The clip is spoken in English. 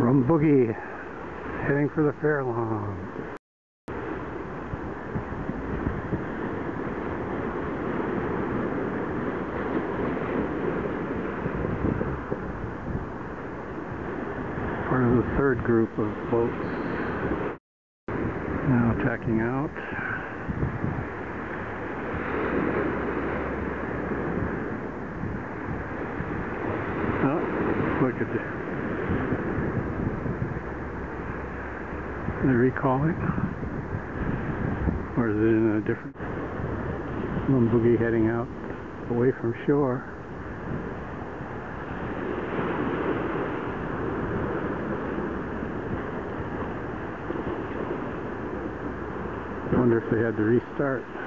Rum Boogie heading for the Fairlawn. Part of the third group of boats now tacking out. Oh, look at this. They're recalling? Or is it in a different... Rum Boogie heading out away from shore. I wonder if they had to restart.